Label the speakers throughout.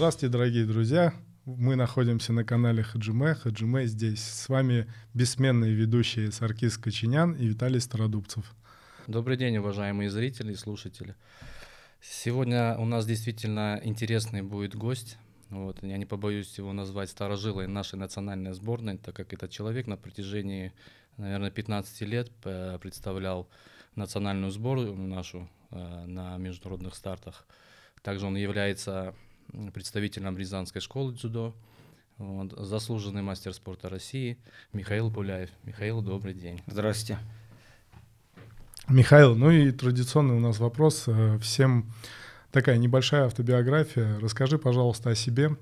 Speaker 1: Здравствуйте, дорогие друзья! Мы находимся на канале Хаджиме. Хаджиме здесь. С вами бессменные ведущие Саркис Кочинян и Виталий Стародубцев.
Speaker 2: Добрый день, уважаемые зрители и слушатели. Сегодня у нас действительно интересный будет гость. Я не побоюсь его назвать старожилой нашей национальной сборной, так как этот человек на протяжении, наверное, 15 лет представлял национальную сборную нашу на международных стартах. Также он является представителем Рязанской школы дзюдо, заслуженный мастер спорта России Михаил Пуляев. Михаил, добрый день.
Speaker 3: Здравствуйте.
Speaker 1: Михаил, ну и традиционный у нас вопрос. Всем такая небольшая автобиография. Расскажи, пожалуйста, о себе.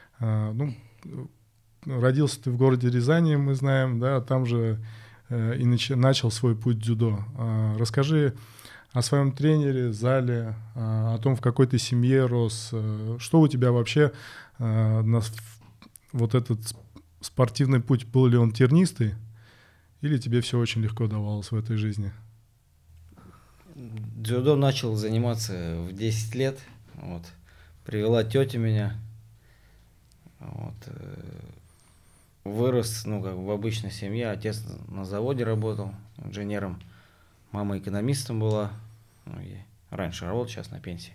Speaker 1: Родился ты в городе Рязани, мы знаем, да, там же и начал свой путь дзюдо. Расскажи о своем тренере, зале, о том, в какой ты семье рос. Что у тебя вообще, вот этот спортивный путь, был ли он тернистый, или тебе все очень легко давалось в этой жизни?
Speaker 3: Дзюдо начал заниматься в 10 лет. Привела тетя меня. Вырос, в обычной семье. Отец на заводе работал инженером. Мама экономистом была. Раньше работал, сейчас на пенсии.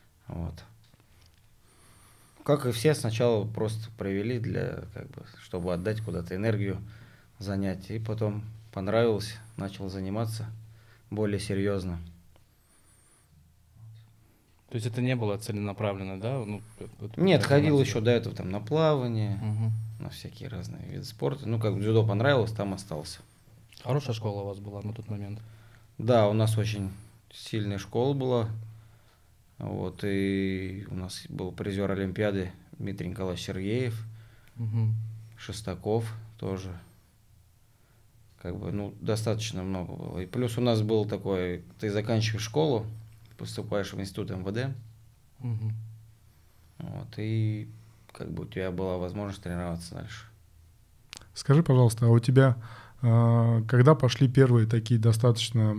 Speaker 3: Как и все, сначала просто привели чтобы отдать куда-то энергию, занять. И потом понравилось, начал заниматься более серьезно.
Speaker 2: То есть это не было целенаправленно, да?
Speaker 3: Нет, ходил еще до этого на плавание, на всякие разные виды спорта. Дзюдо понравилось, там остался.
Speaker 2: Хорошая школа у вас была на тот момент?
Speaker 3: Да, у нас очень сильная школа была. И у нас был призер Олимпиады Дмитрий Николаевич Сергеев, Шестаков тоже. Достаточно много было. И плюс у нас был такой, ты заканчиваешь школу, поступаешь в институт МВД, и у тебя была возможность тренироваться дальше.
Speaker 1: Скажи, пожалуйста, а у тебя когда пошли первые такие достаточно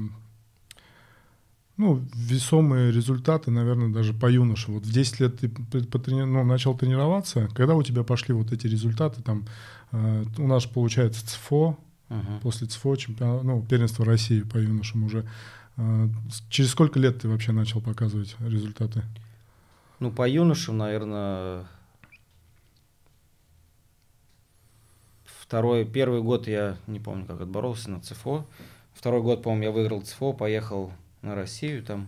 Speaker 1: весомые результаты, наверное, даже по юноше? В 10 лет ты начал тренироваться. Когда у тебя пошли вот эти результаты? У нас получается ЦФО, после ЦФО первенство России по юношам уже. Через сколько лет ты вообще начал показывать результаты?
Speaker 3: По юношам, наверное, первый год я не помню, как отборолся на ЦФО. Второй год, по-моему, я выиграл ЦФО, поехал на Россию, там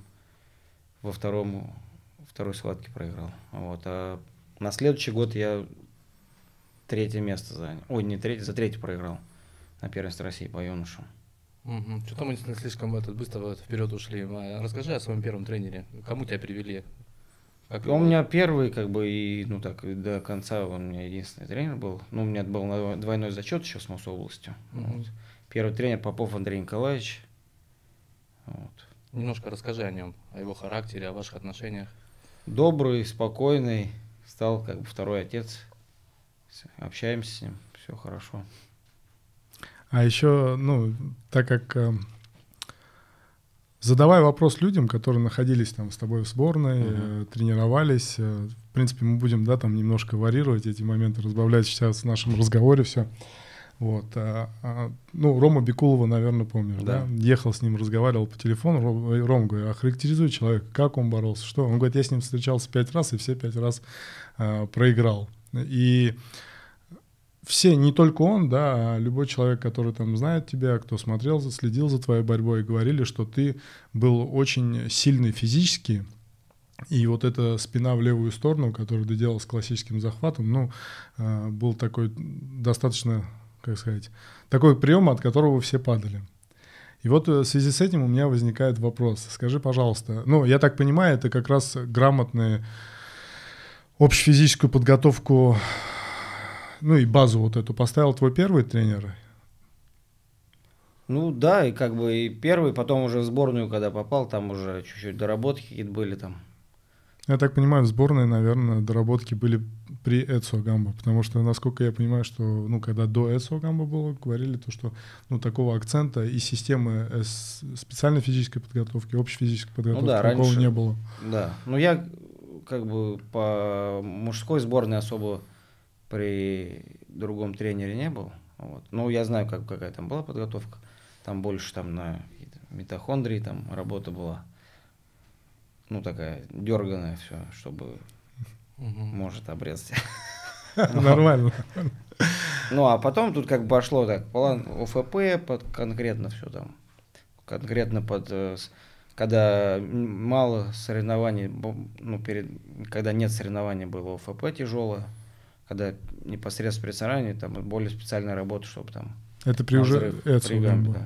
Speaker 3: второй схватке проиграл. А на следующий год я третье место занял. Не третье, за третье проиграл на первенстве России по юношам.
Speaker 2: Что-то мы слишком быстро вперед ушли. Расскажи о своем первом тренере. Кому тебя привели?
Speaker 3: У меня первый, и до конца у меня единственный тренер был. У меня был двойной зачет еще с Мособластью. Первый тренер Попов Андрей Николаевич.
Speaker 2: Немножко расскажи о нем, о его характере, о ваших отношениях.
Speaker 3: Добрый, спокойный, стал второй отец. Общаемся с ним, все хорошо.
Speaker 1: А еще, так как задавай вопрос людям, которые находились с тобой в сборной, тренировались. В принципе, мы будем, немножко варьировать эти моменты, разбавлять сейчас в нашем разговоре все. Рома Бекулова, наверное, помнишь, да? Ехал с ним, разговаривал по телефону. Рома говорит, охарактеризуй человека, как он боролся, что? Он говорит, я с ним встречался 5 раз и все 5 раз проиграл. И все, не только он, а любой человек, который знает тебя, кто следил за твоей борьбой, говорили, что ты был очень сильный физически, и вот эта спина в левую сторону, которую ты делал с классическим захватом, был такой достаточно, такой прием, от которого все падали. И в связи с этим у меня возникает вопрос. Скажи, пожалуйста, я так понимаю, это как раз грамотная общефизическую подготовку, и базу эту поставил твой первый тренер?
Speaker 3: Да, и первый, потом уже в сборную, когда попал, там уже чуть-чуть доработки какие-то были там.
Speaker 1: Я так понимаю, в сборной, наверное, доработки были при Эдсо Гамбо, потому что, насколько я понимаю, что, когда до Эдсо Гамбо было, говорили то, что, такого акцента и системы специальной физической подготовки, общей физической подготовки такого
Speaker 3: раньше
Speaker 1: не было.
Speaker 3: Да, я как бы по мужской сборной особо при другом тренере не был. Вот. Ну, я знаю, какая там была подготовка. Там больше там на митохондрии там работа была. Ну, такая дерганая все, чтобы может обрезать.
Speaker 1: Нормально.
Speaker 3: Ну, а потом тут как бы пошло так, план ОФП под конкретно все там. Конкретно под... Когда мало соревнований, ну, когда нет соревнований, было ОФП тяжелое. Когда непосредственно при соревновании, там более специальная работа, чтобы там...
Speaker 1: Это при уже Эдсоне было. Да.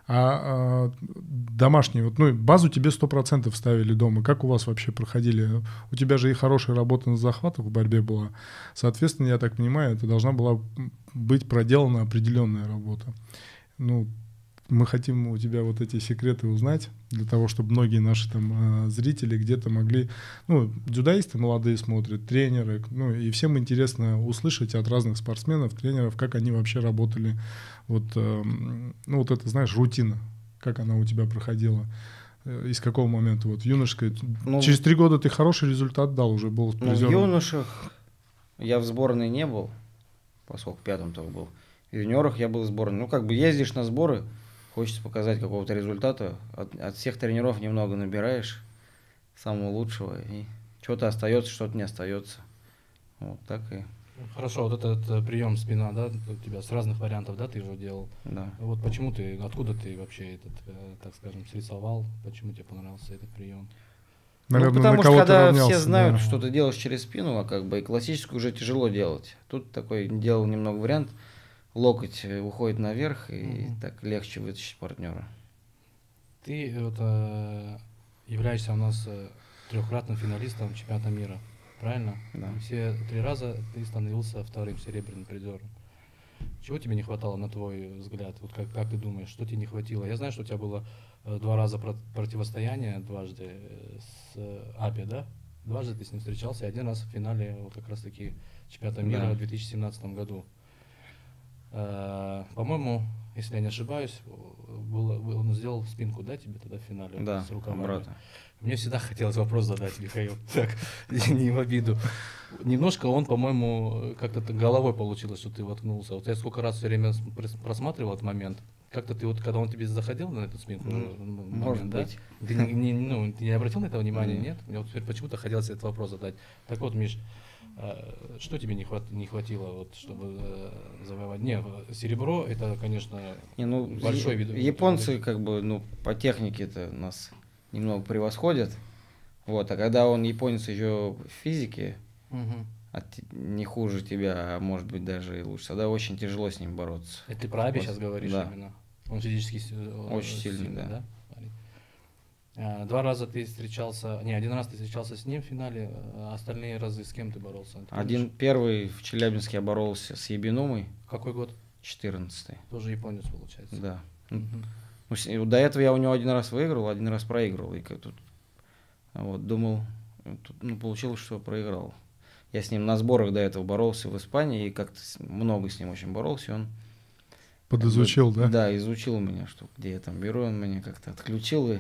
Speaker 1: А домашние, вот, ну, базу тебе 100% ставили дома. Как у вас вообще проходили? У тебя же и хорошая работа на захватах в борьбе была. Соответственно, я так понимаю, это должна была быть проделана определенная работа. Ну, мы хотим у тебя вот эти секреты узнать, для того, чтобы многие наши там зрители где-то могли... Ну, дзюдоисты молодые смотрят, тренеры, ну, и всем интересно услышать от разных спортсменов, тренеров, как они вообще работали. Вот, ну, вот это, знаешь, рутина, как она у тебя проходила, из какого момента, вот в юношеской... Ну, через 3 года ты хороший результат дал, уже был призером.
Speaker 3: Ну, в юношах я в сборной не был, поскольку в 5-м только был. В юниорах я был в сборной. Ну, как бы ездишь на сборы, хочется показать какого-то результата, от всех тренеров немного набираешь, самого лучшего, и что-то остается, что-то не остается. Вот так и...
Speaker 2: Хорошо, вот этот прием спина, да, у тебя с разных вариантов, да, ты уже делал.
Speaker 3: Да.
Speaker 2: Вот почему ты, откуда ты вообще этот, так скажем, срисовал, почему тебе понравился этот прием?
Speaker 1: Наверное,
Speaker 3: ну, потому что когда
Speaker 1: равнялся,
Speaker 3: все знают,
Speaker 1: да,
Speaker 3: что ты делаешь через спину, а как бы и классическую уже тяжело делать. Тут такой делал немного вариант, локоть уходит наверх, и так легче вытащить партнера.
Speaker 2: Ты вот, являешься у нас 3-кратным финалистом чемпионата мира. Правильно?
Speaker 3: Да.
Speaker 2: Все 3 раза ты становился 2-м серебряным призером. Чего тебе не хватало, на твой взгляд? Вот как ты думаешь, что тебе не хватило? Я знаю, что у тебя было 2 раза противостояние, дважды с Апи, да? Дважды ты с ним встречался, и 1 раз в финале вот как раз-таки чемпионата мира в 2017 году. По-моему, если я не ошибаюсь, он сделал спинку, да, тебе тогда в финале?
Speaker 3: Да,
Speaker 2: с руками.
Speaker 3: обратно.
Speaker 2: Мне всегда хотелось вопрос задать, Михаил, так, не в обиду. Немножко он, по-моему, как-то головой получилось, что ты воткнулся. Вот я сколько раз все время просматривал этот момент. Как-то ты вот, когда он тебе заходил на эту спинку,
Speaker 3: может быть.
Speaker 2: Да? Ты не обратил на это внимания, нет? Мне вот теперь почему-то хотелось этот вопрос задать. Так вот, Миш, что тебе не хватило, вот, чтобы завоевать? Не, серебро это, конечно, большой вид.
Speaker 3: Японцы, как бы, ну, по технике-то нас немного превосходят. Вот, а когда он японец еще в физике, не хуже тебя, а может быть даже и лучше, тогда очень тяжело с ним бороться.
Speaker 2: Это ты про Аби сейчас говоришь,
Speaker 3: да.
Speaker 2: Именно? Он физически
Speaker 3: очень сильный, да.
Speaker 2: 2 раза ты встречался, не, 1 раз ты встречался с ним в финале, а остальные разы с кем ты боролся?
Speaker 3: Первый в Челябинске я боролся с Ебинумой.
Speaker 2: Какой год?
Speaker 3: 14-й.
Speaker 2: Тоже японец, получается.
Speaker 3: Да. Ну, до этого я у него 1 раз выиграл, 1 раз проиграл. И тут, вот, думал, ну, получилось, что проиграл. Я с ним на сборах до этого боролся в Испании, и как-то много с ним очень боролся. Он
Speaker 1: подизучил, да?
Speaker 3: Да, изучил меня, что где я там беру, он меня как-то отключил. И...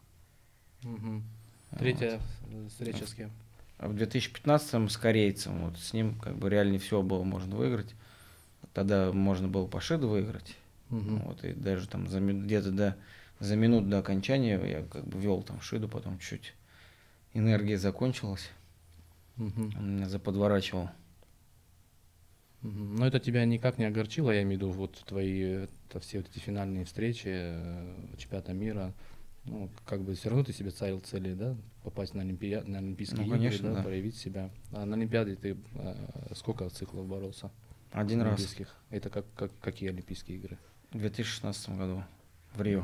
Speaker 2: Третья встреча с кем?
Speaker 3: А в 2015-м с корейцем, вот с ним как бы реально все было можно выиграть. Тогда можно было по шиду выиграть. Вот, и даже там где-то за минуту до окончания я как бы вел там шиду, потом чуть энергия закончилась. Он меня заподворачивал.
Speaker 2: Но это тебя никак не огорчило, я имею в виду, вот твои все вот эти финальные встречи чемпионата мира. Ну, как бы все равно ты себе ставил цели, да, попасть на Олимпийские игры, конечно, да, проявить себя. А на Олимпиаде ты сколько циклов боролся?
Speaker 3: 1 раз.
Speaker 2: Это какие Олимпийские игры?
Speaker 3: В 2016 году в Рио.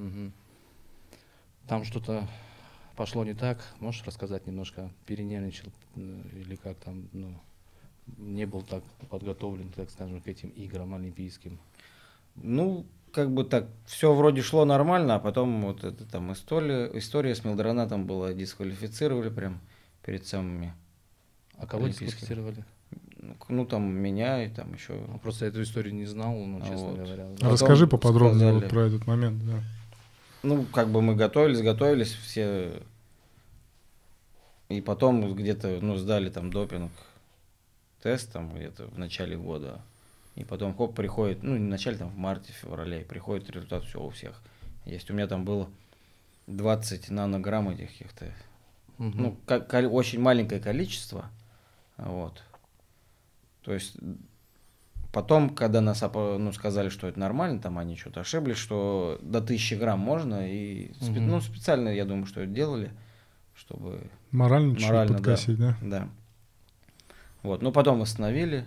Speaker 2: Там что-то пошло не так, можешь рассказать немножко, перенервничал или как там, ну, не был так подготовлен, так скажем, к этим играм олимпийским?
Speaker 3: Ну, как бы так, все вроде шло нормально, а потом вот эта там история с Милдронатом была, дисквалифицировали прям перед самыми.
Speaker 2: А кого дисквалифицировали?
Speaker 3: Ну, там меня и там еще.
Speaker 2: Просто эту историю не знал, ну, честно говоря.
Speaker 1: Расскажи поподробнее вот про этот момент, да.
Speaker 3: Ну, как бы мы готовились, все И потом где-то, ну, сдали там допинг-тест там где-то в начале года. И потом, хоп, приходит, ну, не в начале, там, в марте, феврале, и приходит результат, все у всех есть. У меня там было 20 нанограмм этих каких-то, ну, очень маленькое количество, вот. То есть потом, когда нас ну, сказали, что это нормально, там они что-то ошиблись, что до 1000 грамм можно, и ну, специально, я думаю, что это делали, чтобы
Speaker 1: морально подкосить, да?
Speaker 3: Да. Вот, ну, потом восстановили.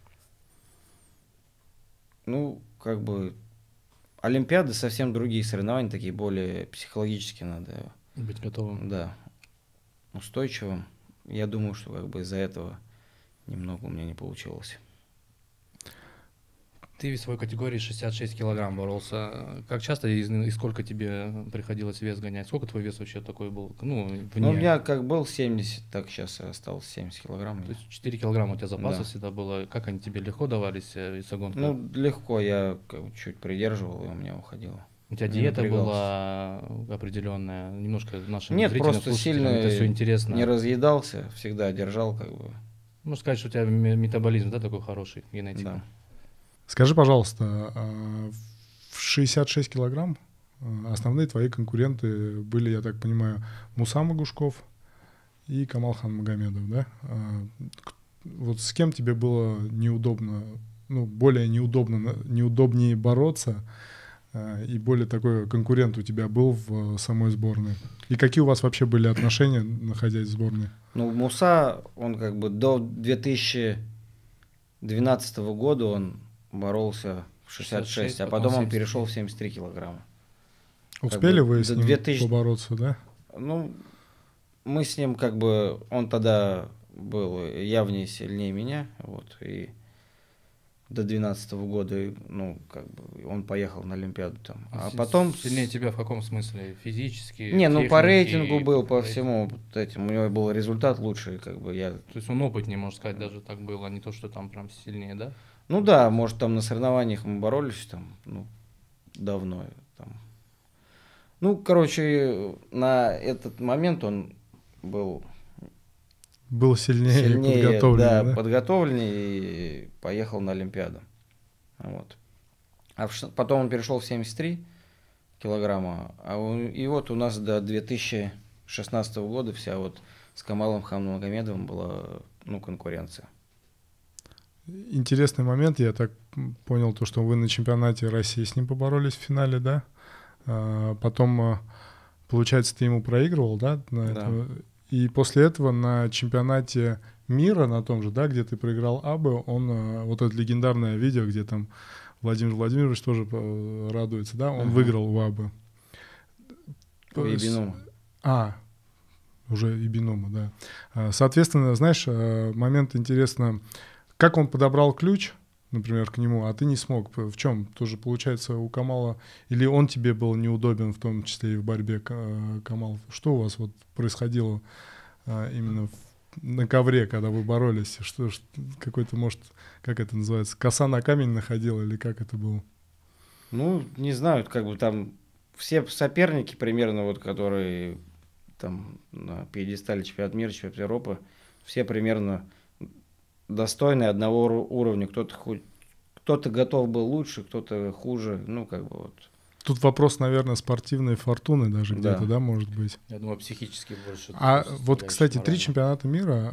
Speaker 3: Ну, как бы, Олимпиады совсем другие соревнования, такие более психологически надо
Speaker 2: быть готовым.
Speaker 3: Да, устойчивым. Я думаю, что как бы из-за этого немного у меня не получилось.
Speaker 2: Ты в своей категории 66 килограмм боролся. Как часто и сколько тебе приходилось вес гонять? Сколько твой вес вообще такой был? Ну,
Speaker 3: у меня как был 70, так сейчас осталось 70 килограмм.
Speaker 2: То есть 4 килограмма у тебя запаса всегда было. Как они тебе легко давались, весогонка?
Speaker 3: Ну, легко, я чуть придерживал, и у меня уходило.
Speaker 2: У тебя диета была определенная, немножко нашим
Speaker 3: Нет,
Speaker 2: зрителям,
Speaker 3: просто сильно
Speaker 2: это все интересно.
Speaker 3: Не разъедался, всегда держал как бы.
Speaker 2: Можно сказать, что у тебя метаболизм, да, такой хороший, генетика.
Speaker 3: Да.
Speaker 1: Скажи, пожалуйста, в 66 килограмм основные твои конкуренты были, я так понимаю, Муса Магушков и Камалхан Магомедов, да? Вот с кем тебе было неудобно, ну, более неудобнее бороться, и более такой конкурент у тебя был в самой сборной? И какие у вас вообще были отношения, находясь в сборной?
Speaker 3: Ну, Муса, он как бы до 2012 года он боролся в 66, а потом он перешел в 73 килограмма.
Speaker 1: Успели вы с ним побороться, да?
Speaker 3: Ну, мы с ним как бы, он тогда был явнее сильнее меня, вот, и до 2012 года, ну, как бы, он поехал на Олимпиаду там. А потом...
Speaker 2: Сильнее тебя в каком смысле? Физически?
Speaker 3: Не, ну, по рейтингу был, по всему вот этим, у него был результат лучший, как бы, я...
Speaker 2: То есть он опытнее, можно сказать, даже так было, а не то, что там прям сильнее, да?
Speaker 3: Ну да, может, там на соревнованиях мы боролись, там, ну, давно, там. Ну, короче, на этот момент он был
Speaker 1: сильнее подготовленнее,
Speaker 3: да, подготовленнее и поехал на Олимпиаду. Вот. Потом он перешел в 73 килограмма, и вот у нас до 2016 года вся вот с Камалом Хаммагомедовым была, ну, конкуренция.
Speaker 1: Интересный момент, я так понял, то, что вы на чемпионате России с ним поборолись в финале, да? Потом, получается, ты ему проигрывал, да?
Speaker 3: Да.
Speaker 1: И после этого на чемпионате мира, на том же, да, где ты проиграл Абе, он, вот это легендарное видео, где там Владимир Владимирович тоже радуется, да, он выиграл у Абе.
Speaker 3: У Ибинума.
Speaker 1: Уже Ибинума, да. Соответственно, знаешь, момент интересно, как он подобрал ключ, например, к нему, а ты не смог. В чем? Тоже, получается, у Камала... Или он тебе был неудобен, в том числе и в борьбе, Камал? Что у вас вот происходило именно на ковре, когда вы боролись? Что какой-то, может, как это называется, коса на камень находила, или как это было?
Speaker 3: Ну, не знаю, как бы там все соперники примерно, вот, которые там на пьедестале чемпионата мира, чемпионата Европы, все примерно достойные одного уровня. Кто-то готов был лучше, кто-то хуже, ну, как бы вот.
Speaker 1: Тут вопрос, наверное, спортивной фортуны даже где-то, да, может быть?
Speaker 2: Я думаю, психически больше.
Speaker 1: Вот, кстати, 3 чемпионата мира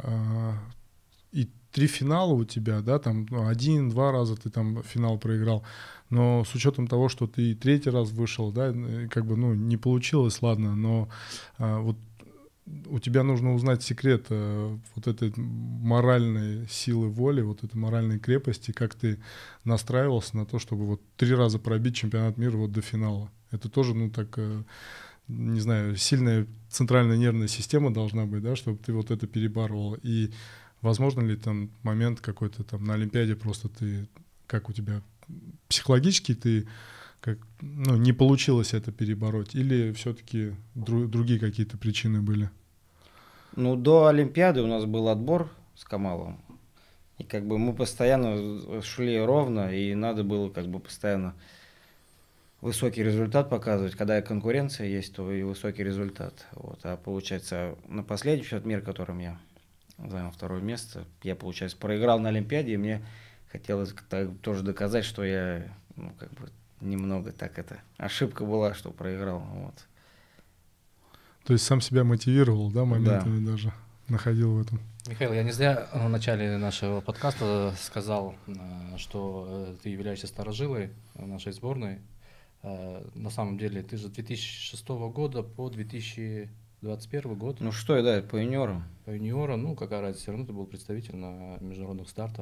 Speaker 1: и 3 финала у тебя, да, там 1-2 раза ты там финал проиграл, но с учетом того, что ты 3-й раз вышел, да, как бы, ну, не получилось, ладно, но вот у тебя нужно узнать секрет вот этой моральной силы воли, вот этой моральной крепости, как ты настраивался на то, чтобы вот 3 раза пробить чемпионат мира вот до финала. Это тоже, ну, так, не знаю, сильная центральная нервная система должна быть, да, чтобы ты вот это перебарывал. И возможно ли там момент какой-то там на Олимпиаде просто ты, как у тебя психологически ты не получилось это перебороть, или все-таки другие какие-то причины были?
Speaker 3: Ну, до Олимпиады у нас был отбор с Камалом, и как бы мы постоянно шли ровно, и надо было как бы постоянно высокий результат показывать. Когда конкуренция есть, то и высокий результат. Вот. А получается, на последний чемпионат мира, которым я занял 2-е место, я, получается, проиграл на Олимпиаде, и мне хотелось тоже доказать, что я, ну, как бы, немного так это... Ошибка была, что проиграл. Вот.
Speaker 1: То есть сам себя мотивировал, да, моментами даже находил в этом.
Speaker 2: Михаил, я не зря в начале нашего подкаста сказал, что ты являешься старожилой нашей сборной. На самом деле, ты же с 2006 года по 2021 год.
Speaker 3: Ну что, да, по юниорам.
Speaker 2: По юниорам, ну какая разница, все равно ты был представитель на международных стартах.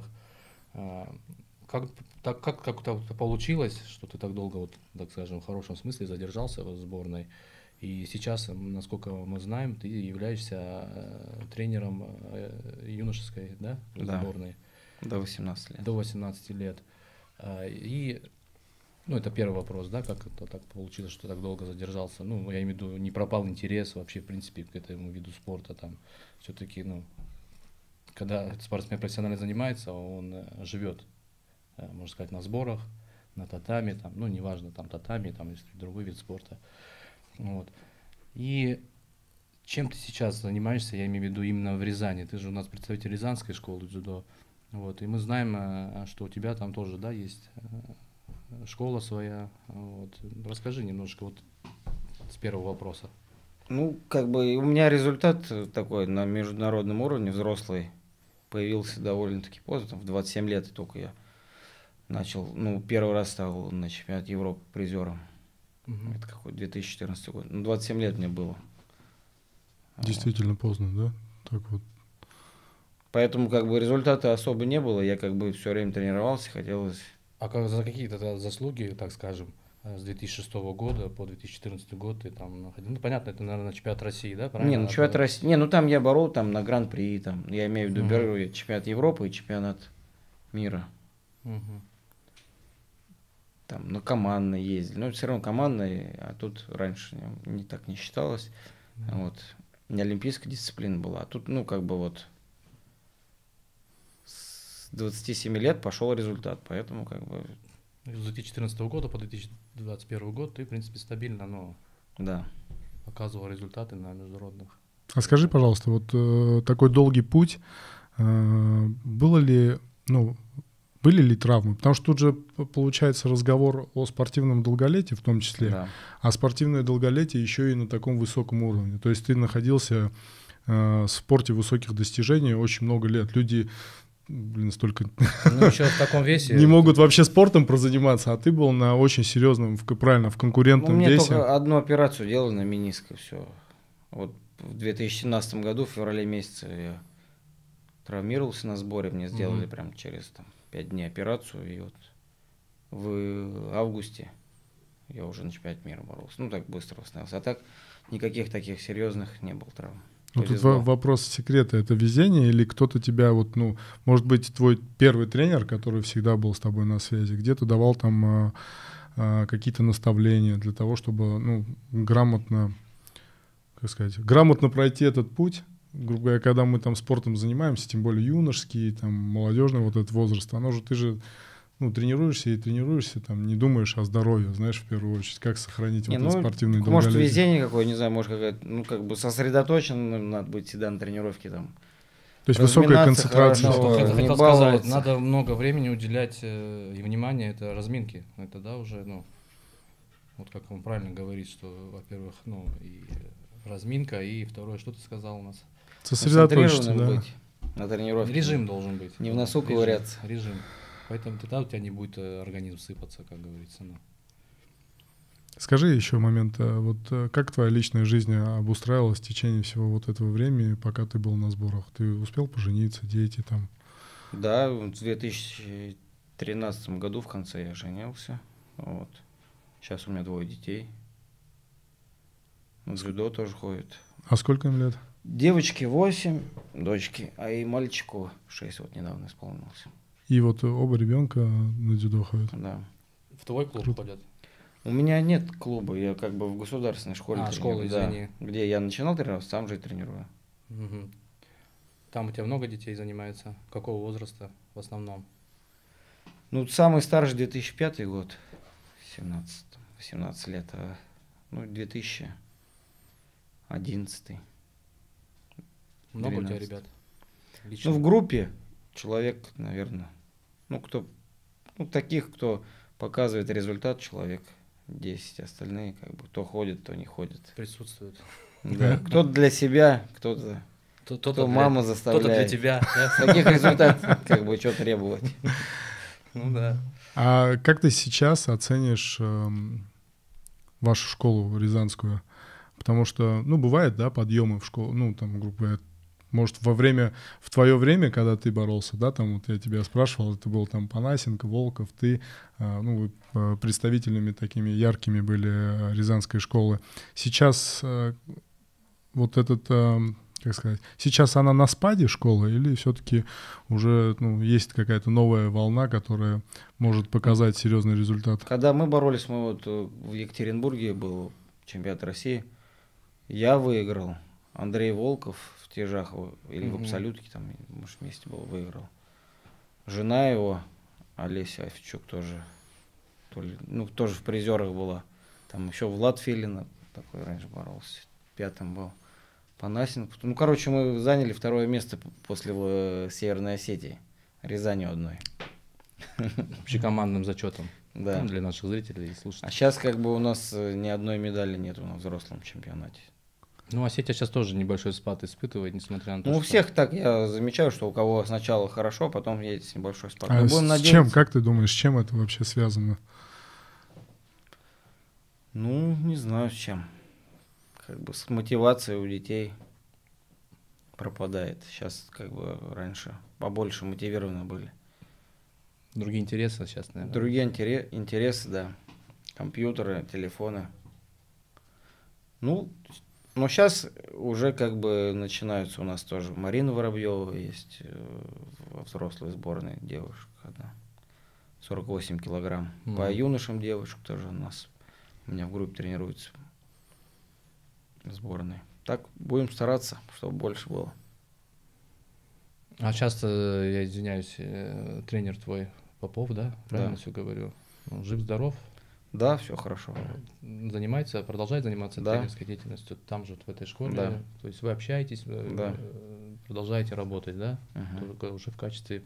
Speaker 2: Как получилось, что ты так долго, вот, так скажем, в хорошем смысле задержался в сборной? И сейчас, насколько мы знаем, ты являешься тренером юношеской, да, сборной?
Speaker 3: До 18 лет.
Speaker 2: До 18 лет. И, ну, это первый вопрос, да, как это так получилось, что так долго задержался? Ну, я имею в виду, не пропал интерес вообще, в принципе, к этому виду спорта, там, все-таки, ну, когда спортсмен профессионально занимается, он живет, можно сказать, на сборах, на татами, там, ну, неважно, там, татами, там, если другой вид спорта. Вот. И чем ты сейчас занимаешься, я имею в виду именно в Рязани? Ты же у нас представитель Рязанской школы дзюдо. Вот. И мы знаем, что у тебя там тоже, да, есть школа своя. Вот. Расскажи немножко вот с первого вопроса.
Speaker 3: Ну, как бы у меня результат такой на международном уровне, взрослый, появился довольно-таки поздно, там, в 27 лет только я начал, ну, первый раз стал на чемпионате Европы призером. Это какой 2014 год. Ну, 27 лет мне было.
Speaker 1: Действительно поздно, да? Так вот.
Speaker 3: Поэтому как бы результата особо не было. Я как бы все время тренировался, хотелось...
Speaker 2: А как, за какие-то заслуги, так скажем, с 2006 года по 2014 год ты там находил? Ну, понятно, это, наверное, чемпионат России, да? Правильно?
Speaker 3: Не, ну чемпионат России... Не, ну там я борол там на Гран-при, там, я имею в виду первый чемпионат Европы и чемпионат мира. Там, ну, командно ездили. Но все равно командные, а тут раньше не так не считалось. Вот. Не олимпийская дисциплина была. А тут, ну, как бы вот с 27 лет пошел результат, поэтому как бы...
Speaker 2: С 2014 года по 2021 год ты, в принципе, стабильно, но показывал результаты на международных.
Speaker 1: А скажи, пожалуйста, вот такой долгий путь, было ли, ну, были ли травмы? Потому что тут же получается разговор о спортивном долголетии в том числе, а спортивное долголетие еще и на таком высоком уровне. То есть ты находился в спорте высоких достижений очень много лет. Люди, блин, столько
Speaker 2: ну, еще в таком весе
Speaker 1: не могут вообще спортом прозаниматься, а ты был на очень серьезном, правильно, в конкурентном весе.
Speaker 3: Мне только одну операцию делали на мениск, и все. Вот в 2017 году, в феврале месяце, я травмировался на сборе, мне сделали прям через 5 дней операцию, и вот в августе я уже на чемпионате мира боролся. Ну, так быстро восстановился. А так никаких таких серьезных не было травм.
Speaker 1: Ну, тут вопрос секрета, это везение или кто-то тебя, вот, ну, может быть, твой первый тренер, который всегда был с тобой на связи, где-то давал там какие-то наставления для того, чтобы, ну, грамотно, как сказать, грамотно пройти этот путь. Грубо говоря, когда мы там спортом занимаемся, тем более юношеский, там, молодежный вот этот возраст, оно же, ты же, ну, тренируешься, там, не думаешь о здоровье, знаешь, в первую очередь, как сохранить вот этот спортивный долголетие.
Speaker 3: Может, везение какое, не знаю, может, какая-то, ну, как бы сосредоточен, надо быть всегда на тренировке, там.
Speaker 1: То есть высокая концентрация.
Speaker 2: Хотел сказать, надо много времени уделять и внимания, это разминки, это, да, уже, ну, вот как он правильно говорит, что, во-первых, ну, и разминка, и второе, что ты сказал у нас?
Speaker 1: Сосредоточиться, да.
Speaker 3: Быть на тренировке.
Speaker 2: Режим должен быть.
Speaker 3: Не в носу ковыряться.
Speaker 2: Режим. Поэтому тогда у тебя не будет организм сыпаться, как говорится. Ну.
Speaker 1: Скажи еще момент, вот как твоя личная жизнь обустраивалась в течение всего вот этого времени, пока ты был на сборах? Ты успел пожениться, дети там?
Speaker 3: Да, в 2013 году в конце я женился. Вот. Сейчас у меня 2 детей. В дзюдо тоже ходит.
Speaker 1: А сколько им лет?
Speaker 3: Девочке 8, дочке, а и мальчику 6 вот недавно исполнился.
Speaker 1: И вот оба ребенка на дзюдо ходят?
Speaker 3: Да.
Speaker 2: В твой клуб ходят?
Speaker 3: У меня нет клуба, я как бы в государственной школе тренирую.
Speaker 2: Школа, извини.
Speaker 3: Да, где я начинал тренироваться, там же и тренирую.
Speaker 2: Угу. Там у тебя много детей занимается? Какого возраста в основном?
Speaker 3: Ну, самый старший 2005 год, 17. 18 лет, а, ну, 2011.
Speaker 2: Много у тебя
Speaker 3: 12.
Speaker 2: ребят? Лично?
Speaker 3: Ну, в группе человек, наверное, ну, таких, кто показывает результат, человек 10, остальные, как бы, кто ходит, кто не ходит.
Speaker 2: Присутствуют.
Speaker 3: Да, кто-то для себя, кто мама заставляет.
Speaker 2: Кто-то для тебя.
Speaker 3: Таких результатов, как бы, что требовать.
Speaker 2: Ну да.
Speaker 1: А как ты сейчас оценишь вашу школу рязанскую? Потому что, ну, бывает, да, подъемы в школу, ну, там, грубо говоря, может, в твое время, когда ты боролся, да, там, вот я тебя спрашивал, это был там Панасенко, Волков, ты, ну, вы представителями такими яркими были рязанской школы. Сейчас вот этот, как сказать, сейчас она на спаде школа или все-таки уже, ну, есть какая-то новая волна, которая может показать серьезный результат?
Speaker 3: Когда мы боролись, мы вот в Екатеринбурге был чемпионат России, я выиграл, Андрей Волков в тяжах или в абсолютке, там, может, вместе был, выиграл. Жена его, Олеся Офичук, тоже в призерах была. Там еще Влад Филин такой раньше боролся, 5-м был. Панасенко. Ну, короче, мы заняли 2-е место после Северной Осетии. Рязанью одной.
Speaker 2: Общекомандным зачетом.
Speaker 3: Да.
Speaker 2: Ну, для наших зрителей и слушателей.
Speaker 3: А сейчас как бы у нас ни одной медали нет на взрослом чемпионате.
Speaker 2: Ну, Осетия сейчас тоже небольшой спад испытывает, несмотря на то,
Speaker 3: Ну, у
Speaker 2: что...
Speaker 3: всех так, я замечаю, что у кого сначала хорошо, потом есть небольшой спад.
Speaker 1: А
Speaker 3: Мы будем
Speaker 1: с
Speaker 3: надеяться.
Speaker 1: чем, как ты думаешь, с чем это вообще связано?
Speaker 3: Ну, не знаю с чем. Как бы с мотивацией у детей пропадает. Сейчас как бы раньше побольше мотивированы были.
Speaker 2: Другие интересы сейчас, наверное.
Speaker 3: Другие интересы, да. Компьютеры, телефоны. Ну, но сейчас уже как бы начинаются у нас тоже. Марина Воробьева есть во взрослой сборной девушка одна. 48 килограмм. По юношам девушек тоже у меня в группе тренируется в сборной. Так будем стараться, чтобы больше было.
Speaker 2: А часто, я извиняюсь, тренер твой Попов, да? Правильно все говорю? Он жив-здоров?
Speaker 3: Да, все хорошо.
Speaker 2: Продолжает заниматься
Speaker 3: да.
Speaker 2: тренерской деятельностью там же, в этой школе?
Speaker 3: Да.
Speaker 2: То есть вы общаетесь,
Speaker 3: да.
Speaker 2: Продолжаете работать, да?
Speaker 3: Угу.
Speaker 2: Уже в качестве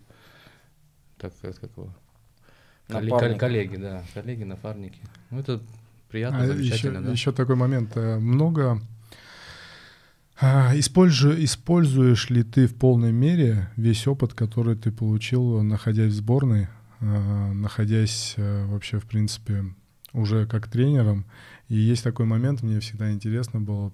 Speaker 2: коллеги, да, коллеги, напарники. Ну, это приятно, замечательно, да?
Speaker 1: Еще такой момент. Много используешь ли ты в полной мере весь опыт, который ты получил, находясь в сборной, находясь вообще, в принципе, уже как тренером? И есть такой момент, мне всегда интересно было,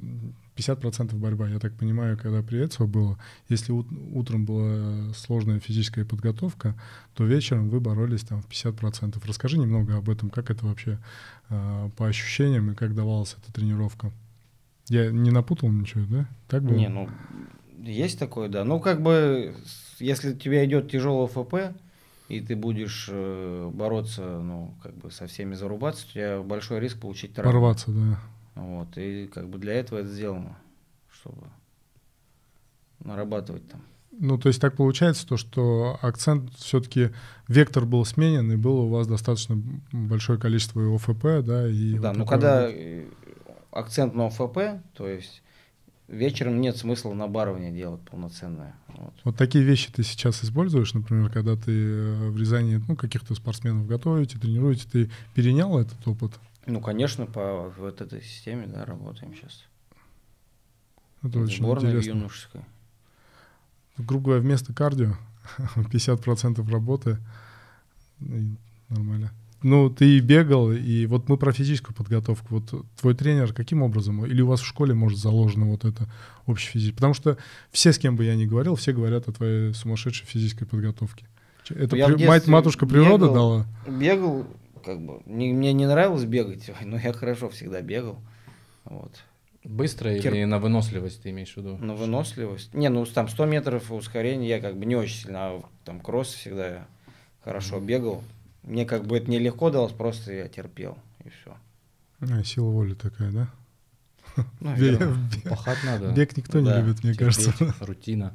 Speaker 1: 50% борьба. Я так понимаю, когда при Эцо было, если утром была сложная физическая подготовка, то вечером вы боролись там в 50%. Расскажи немного об этом, как это вообще по ощущениям и как давалась эта тренировка. Я не напутал ничего, да? Так было?
Speaker 3: Не, ну, есть такое, да. Ну, как бы, если у тебя идет тяжелый ФП, и ты будешь бороться, ну, как бы со всеми зарубаться, у тебя большой риск получить травму.
Speaker 1: Порваться, да.
Speaker 3: Вот, и как бы для этого это сделано, чтобы нарабатывать там.
Speaker 1: Ну, то есть так получается, то, что акцент все-таки, вектор был сменен, и было у вас достаточно большое количество и ОФП, да? И
Speaker 3: да,
Speaker 1: вот
Speaker 3: ну, когда акцент на ОФП, то есть вечером нет смысла набарывание делать полноценное.
Speaker 1: Вот такие вещи ты сейчас используешь, например, когда ты в Рязани, ну, каких-то спортсменов готовите, тренируете, ты перенял этот опыт?
Speaker 3: Ну, конечно, по вот этой системе, да, работаем сейчас.
Speaker 1: Это очень
Speaker 3: сборной
Speaker 1: интересно.
Speaker 3: Юношеской.
Speaker 1: Грубо говоря, вместо кардио 50% работы. И нормально. Ну, ты бегал, и вот мы про физическую подготовку. Вот твой тренер каким образом? Или у вас в школе, может, заложено вот это общее физическое? Потому что все, с кем бы я ни говорил, все говорят о твоей сумасшедшей физической подготовке. Это матушка природа дала?
Speaker 3: Бегал, как бы, мне не нравилось бегать, но я хорошо всегда бегал. Вот.
Speaker 2: Быстро или на выносливость ты имеешь в виду?
Speaker 3: На выносливость. Не, ну там 100 метров ускорения я как бы не очень сильно, а там кросс всегда я хорошо бегал. Мне как бы это нелегко далось, просто я терпел, и все.
Speaker 1: Сила воли такая, да?
Speaker 2: Пахать надо.
Speaker 1: Бег никто не любит, мне кажется.
Speaker 2: Рутина.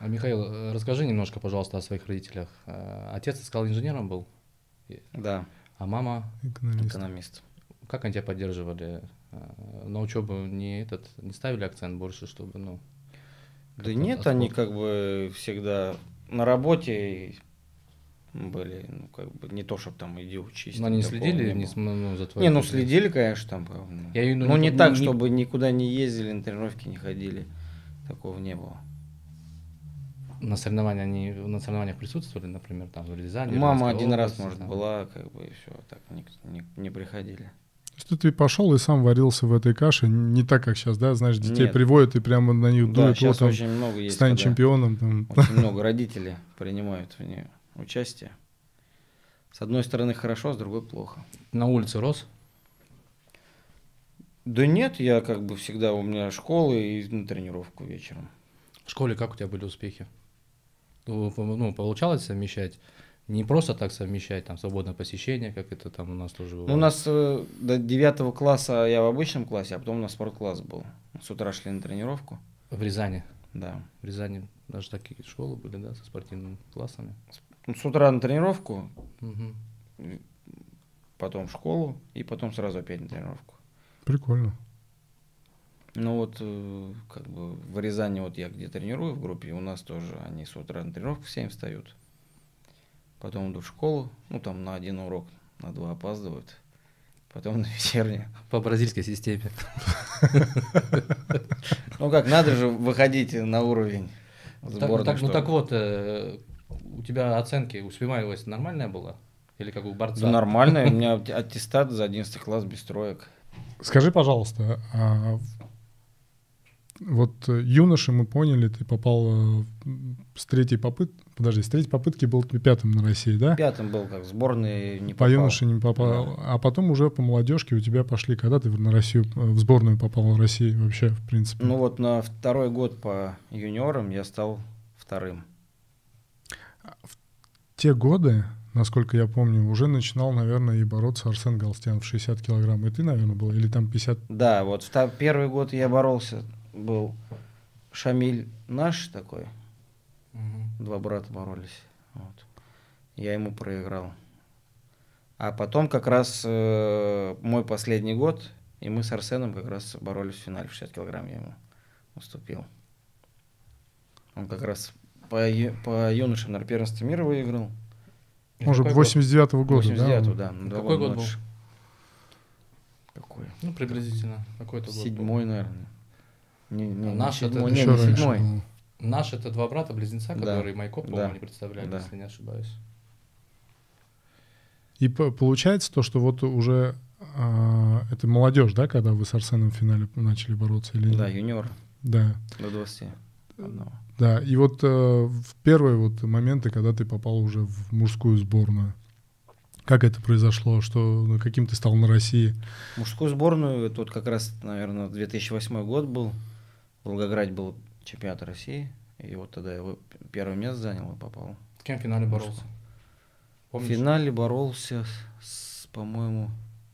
Speaker 2: Михаил, расскажи немножко, пожалуйста, о своих родителях. Отец, ты сказал, инженером был?
Speaker 3: Да.
Speaker 2: А мама?
Speaker 3: Экономист.
Speaker 2: Как они тебя поддерживали? На учебу не ставили акцент больше, чтобы, ну...
Speaker 3: Да нет, они как бы всегда на работе были, ну, как бы, не то, чтобы там иди учись.
Speaker 2: Но они следили за твоей...
Speaker 3: Не, ну следили, конечно, там. Ну, не так, чтобы никуда не ездили, на тренировки не ходили. Такого не было.
Speaker 2: На соревнованиях присутствовали, например, там в Рязани?
Speaker 3: Мама один раз, может, была, как бы, и все, так не приходили.
Speaker 1: Что ты пошел и сам варился в этой каше, не так, как сейчас, да, знаешь, детей приводят и прямо на них дуют,
Speaker 3: сейчас вот очень много есть,
Speaker 1: стань чемпионом. Там.
Speaker 3: Очень много родителей принимают в ней участие. С одной стороны хорошо, с другой плохо.
Speaker 2: На улице рос?
Speaker 3: Да нет, я как бы всегда, у меня школа и на тренировку вечером.
Speaker 2: В школе как у тебя были успехи? Ну, получалось совмещать? Не просто так совмещать, там, свободное посещение, как это там у нас тоже бывало?
Speaker 3: Ну, у нас до 9 класса я в обычном классе, а потом у нас спорткласс был. С утра шли на тренировку.
Speaker 2: В Рязани?
Speaker 3: Да.
Speaker 2: В Рязани даже такие школы были, да, со спортивными классами?
Speaker 3: С утра на тренировку,
Speaker 2: угу.
Speaker 3: Потом в школу и потом сразу опять на тренировку.
Speaker 1: Прикольно.
Speaker 3: Ну вот, как бы в Рязани вот я где тренирую в группе, у нас тоже они с утра на тренировку в 7 встают. Потом идут в школу, ну там на 1 урок, на 2 опаздывают. Потом на вечернее.
Speaker 2: По бразильской системе.
Speaker 3: Ну как, надо же выходить на уровень сборной.
Speaker 2: Ну так вот, у тебя оценки, успеваемость нормальная была? Или как у борца?
Speaker 3: Да нормальная, у меня аттестат за 11 класс без троек.
Speaker 1: Скажи, пожалуйста, вот юноши, мы поняли, ты попал с третьей попытки, с третьей попытки был ты 5-м на России, да?
Speaker 3: 5-м был, как в сборной не попал.
Speaker 1: По юноше не попал, да. А потом уже по молодежке у тебя пошли, когда ты на Россию, в сборную попал в России вообще, в принципе?
Speaker 3: Ну вот на 2-й год по юниорам я стал 2-м.
Speaker 1: В те годы, насколько я помню, уже начинал, наверное, и бороться Арсен Галстян в 60 килограмм. И ты, наверное, был? Или там 50?
Speaker 3: Да, вот первый год я боролся, был Шамиль наш такой. Угу. 2 брата боролись. Вот. Я ему проиграл. А потом как раз мой последний год, и мы с Арсеном как раз боролись в финале в 60 килограмм, я ему уступил. Он как раз по юношам, наверное, первенство мира выиграл.
Speaker 1: Может, 89-го года,
Speaker 3: 89-го, да.
Speaker 2: Какой год был?
Speaker 3: Какой?
Speaker 2: Ну, приблизительно. Какой-то год
Speaker 3: 7-й, наверное.
Speaker 2: Наш это
Speaker 3: 7-й.
Speaker 2: Наш это 2 брата-близнеца, которые Майко, по-моему, они представляли,
Speaker 3: да.
Speaker 2: если не ошибаюсь.
Speaker 1: И получается то, что вот уже это молодежь, да, когда вы с Арсеном в финале начали бороться? Или
Speaker 3: да, юниор.
Speaker 1: Да.
Speaker 3: До 21.
Speaker 1: Да, и вот в первые вот моменты, когда ты попал уже в мужскую сборную, как это произошло, что каким ты стал на России?
Speaker 3: Мужскую сборную, тут как раз, наверное, 2008 год был, в Волгограде был чемпионат России, и вот тогда я первое место занял и попал.
Speaker 2: С кем в финале боролся?
Speaker 3: Помнишь? В финале боролся, по-моему,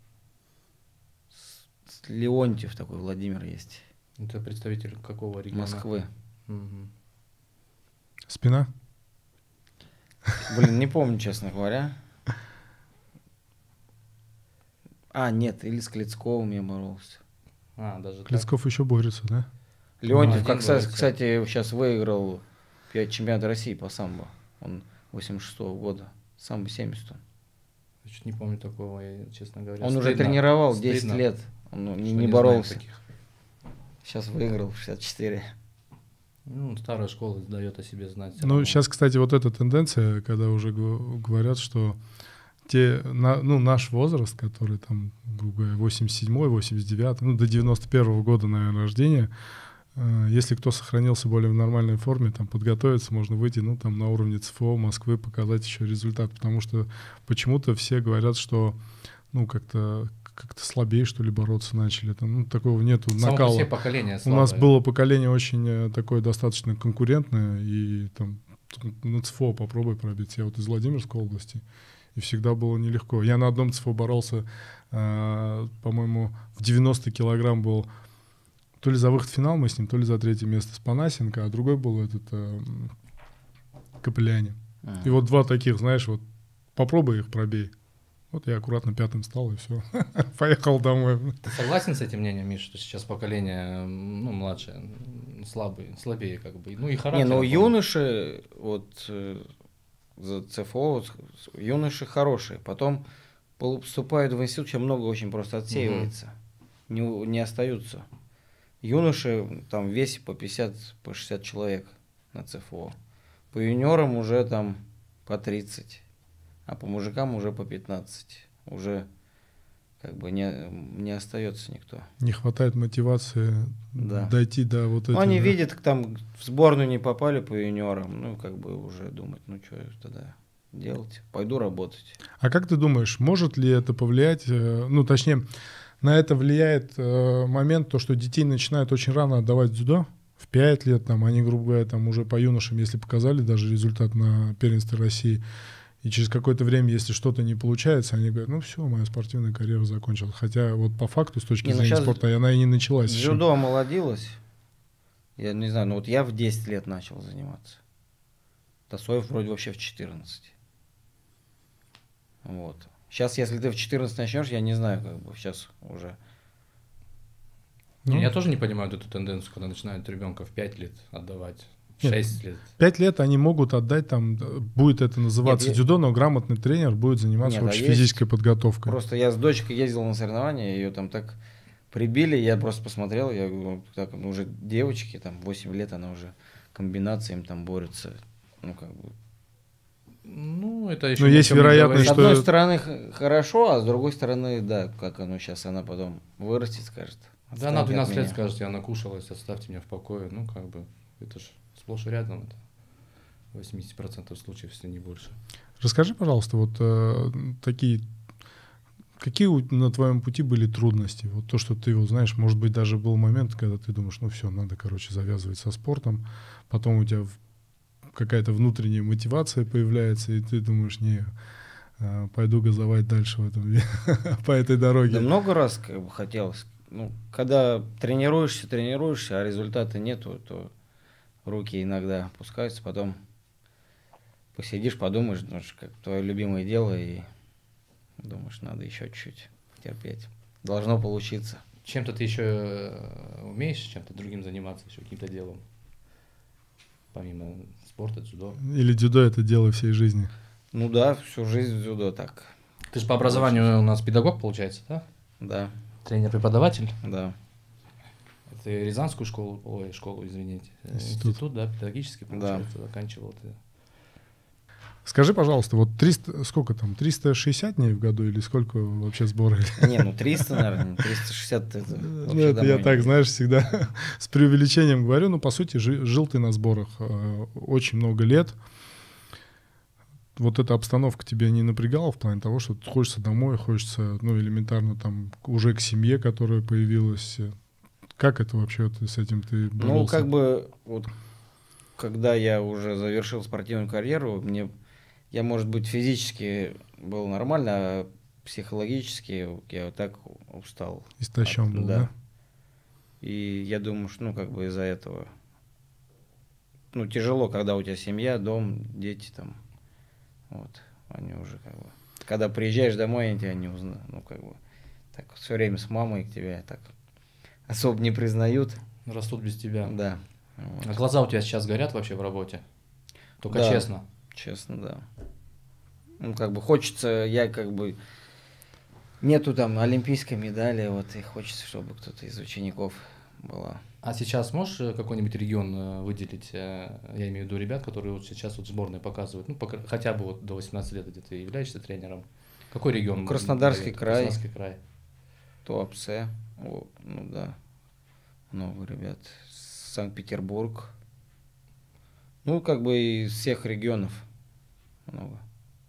Speaker 3: с Леонтьев такой, Владимир есть.
Speaker 2: Это представитель какого региона?
Speaker 3: Москвы.
Speaker 2: Угу.
Speaker 1: Спина?
Speaker 3: Блин, не помню, честно говоря. Нет, или с Клицковым я боролся.
Speaker 2: Даже
Speaker 1: Клицков еще борется, да?
Speaker 3: Леонтьев, кстати, сейчас выиграл чемпионат России по самбо. Он 86-го года. Самбо 70.
Speaker 2: Я чуть не помню такого, честно говоря.
Speaker 3: Он уже тренировал 10 лет. Он не боролся. Сейчас выиграл в 64.
Speaker 2: Ну, старая школа дает о себе знать.
Speaker 1: Ну, сейчас, кстати, вот эта тенденция, когда уже говорят, что наш возраст, который там, грубо говоря, 87-й, 89-й, до 91-го года, наверное, рождения, если кто сохранился более в нормальной форме, там подготовиться, можно выйти, там на уровне ЦФО Москвы, показать еще результат, потому что почему-то все говорят, что, как-то слабее, что ли, бороться начали. Там, такого нету накала.
Speaker 2: Все поколения
Speaker 1: слабые. У нас было поколение очень такое достаточно конкурентное, и там на ЦФО попробуй пробиться. Я вот из Владимирской области, и всегда было нелегко. Я на одном ЦФО боролся, по-моему, в 90 килограмм был, то ли за выход в финал мы с ним, то ли за 3-е место с Панасенко, а другой был Капеляне. И вот 2 таких, знаешь, вот попробуй их пробей. Вот я аккуратно 5-м стал, и все. Поехал домой.
Speaker 2: Ты согласен с этим мнением, Миш, что сейчас поколение, ну, младшее, слабее как бы? Ну и характер.
Speaker 3: Не, ну юноши, вот за ЦФО, вот, юноши хорошие. Потом поступают в институт, чем много очень просто отсеивается. Не остаются. Юноши там в весе по 50, по 60 человек на ЦФО. По юниорам уже там по 30. А по мужикам уже по 15. Уже как бы не остается никто.
Speaker 1: Не хватает мотивации дойти до вот этого.
Speaker 3: Ну, они видят, там в сборную не попали по юниорам, ну, как бы уже думают, ну, что тогда делать? Пойду работать.
Speaker 1: А как ты думаешь, может ли это повлиять, ну, точнее, на это влияет момент, то, что детей начинают очень рано отдавать в дзюдо? В 5 лет, там, они, грубо говоря, там уже по юношам, если показали даже результат на первенстве России, и через какое-то время, если что-то не получается, они говорят, ну все, моя спортивная карьера закончилась. Хотя вот по факту, с точки зрения спорта, она и не началась.
Speaker 3: Дзюдо омолодилось. Я не знаю, ну вот я в 10 лет начал заниматься. Тасоев вроде вообще в 14. Вот. Сейчас, если ты в 14 начнешь, я не знаю, как бы сейчас уже.
Speaker 2: Я тоже не понимаю эту тенденцию, когда начинают ребенка в 5 лет отдавать. 6 лет.
Speaker 1: 5 лет они могут отдать, там будет это называться дзюдо, но грамотный тренер будет заниматься общей физической подготовкой.
Speaker 3: Просто я с дочкой ездил на соревнования, ее там так прибили, я просто посмотрел, я говорю, так, ну, уже девочки, там 8 лет, она уже комбинациями там борется. Ну, как бы.
Speaker 2: Ну, это еще.
Speaker 1: Но есть вероятность,
Speaker 3: что. С одной стороны хорошо, а с другой стороны, да, как оно сейчас, она потом вырастет, скажет.
Speaker 2: Да, она 12 лет скажет, я накушалась, оставьте меня в покое. Ну, как бы, это ж сплошь и рядом, это 80% случаев, если не больше.
Speaker 1: Расскажи, пожалуйста, вот какие на твоем пути были трудности? Вот то, что ты, вот, знаешь, может быть, даже был момент, когда ты думаешь, ну все, надо, короче, завязывать со спортом, потом у тебя какая-то внутренняя мотивация появляется, и ты думаешь, не, пойду газовать дальше в этом, по этой дороге.
Speaker 3: Да много раз как бы хотелось. Ну, когда тренируешься, а результата нету, то руки иногда опускаются, потом посидишь, подумаешь, ну, как твое любимое дело, и думаешь, надо еще чуть-чуть терпеть. Должно получиться.
Speaker 2: Чем-то ты еще умеешь, чем-то другим заниматься, еще каким-то делом? Помимо спорта, дзюдо?
Speaker 1: Или дзюдо — это дело всей жизни?
Speaker 3: Ну да, всю жизнь дзюдо так.
Speaker 2: Ты же по образованию у нас педагог, получается, да?
Speaker 3: Да.
Speaker 2: Тренер-преподаватель?
Speaker 3: Да.
Speaker 2: Это Рязанскую школу, извините. Институт, да, педагогический, получается, заканчивал ты.
Speaker 1: Скажи, пожалуйста, вот 360 дней в году или сколько вообще сбора?
Speaker 3: Не, ну 300, наверное, 360 это вообще
Speaker 1: это я так, знаешь, всегда с преувеличением говорю, но по сути жил ты на сборах очень много лет. Вот эта обстановка тебя не напрягала в плане того, что хочется домой, хочется, ну, элементарно там уже к семье, которая появилась. Как это вообще с этим ты боролся?
Speaker 3: Ну, как бы, вот, когда я уже завершил спортивную карьеру, я, может быть, физически был нормально, а психологически я вот так устал.
Speaker 1: Истощен был, да?
Speaker 3: И я думаю, что, ну, как бы из-за этого, ну, тяжело, когда у тебя семья, дом, дети там, вот, они уже как бы, когда приезжаешь домой, они тебя не узнают, ну, как бы, так все время с мамой к тебе так особо не признают.
Speaker 2: Растут без тебя.
Speaker 3: Да.
Speaker 2: Вот. А глаза у тебя сейчас горят вообще в работе? Только
Speaker 3: да,
Speaker 2: честно.
Speaker 3: Честно, да. Ну, как бы хочется, я как бы, нету там олимпийской медали, вот, и хочется, чтобы кто-то из учеников была.
Speaker 2: А сейчас можешь какой-нибудь регион выделить, я имею в виду ребят, которые вот сейчас вот сборные показывают, ну, хотя бы вот до 18 лет, где ты являешься тренером. Какой регион?
Speaker 3: Краснодарский край.
Speaker 2: Краснодарский край.
Speaker 3: Туапсе, ну да, много ребят. Санкт-Петербург. Ну, как бы из всех регионов много.